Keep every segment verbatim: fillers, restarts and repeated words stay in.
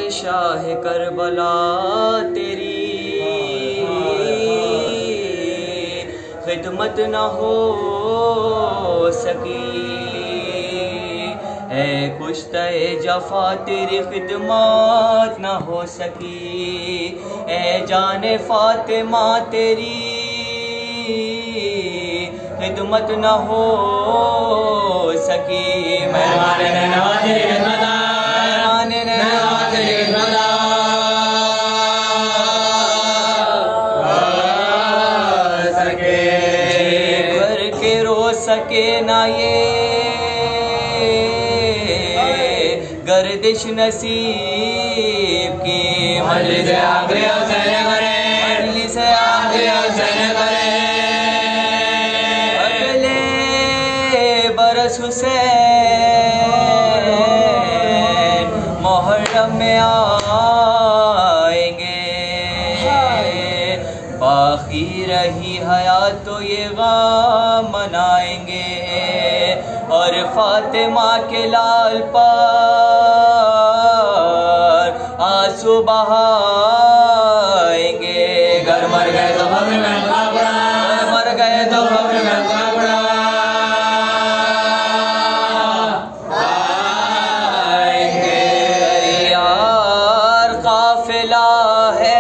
Shah Karbala तेरी खिदमत न हो सकी, ऐ कुश्ते जफा तेरी खिदमत न हो सकी, ऐ जाने फातिमा तेरी खिदमत न हो सकी। मेहरबान नवाज़ खिदमत सके ना ये गर्दिश नसीब की, मजलिस आखिरी हुसैन करे, मजलिस आखिरी हुसैन करे। अगले बरस हुसैन मुहर्रम में आएंगे, बाकी रही हयात तो ये गाम मनाएंगे, और फातिमा के लाल पर आंसू बहाएंगे। घर मर गए तो खबर में खाबड़ा, मर गए तो खबर में खाबड़ा आएंगे। यार काफिला है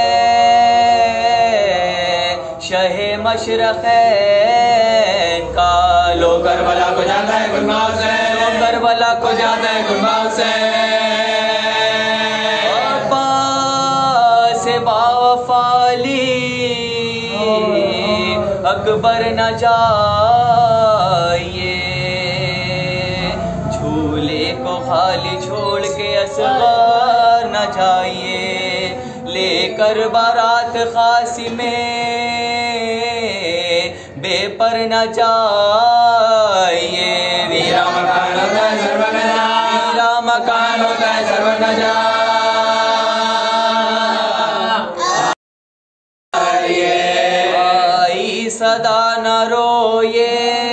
शहे मशरक़ैन का, लो करबला को जाता है गुलबाग से, लो करबला को जाता है गुलबाग से। अब्बास बावफाली अकबर न जाइए, झूले को खाली छोड़ के असग़र न जाइए, लेकर बारात खासी में बेपर न जाइए। वीरा मकान होता है सर्वन जा, वीरा मकान होता है सर्वन जा। आई सदा न रोए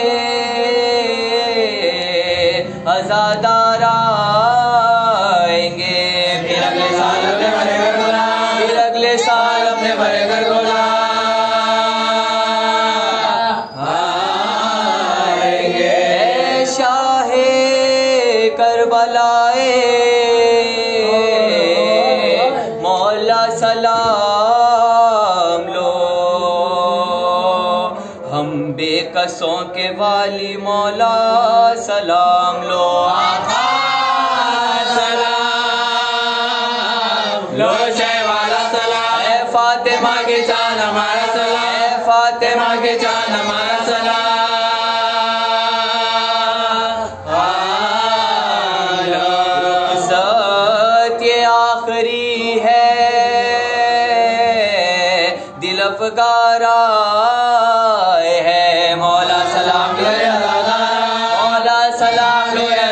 आज़ादार आएंगे, फिर अगले साल अपने भरे घर गोला, फिर अगले साल अपने भरे घर गोला आएंगे। शाहे करबलाए मौला सलाम लो, हम बेकसों के वाली मौला सलाम लो। आका सलाम लो, शह वाला सलाम, ए फातिमा के जान हमारा सलाम, ए फातिमा के जान हमारा सलाम। रुख़सत ये आखिरी है दिल अफ़गारा है, मौला सलाम लो, मौला सलाम लो।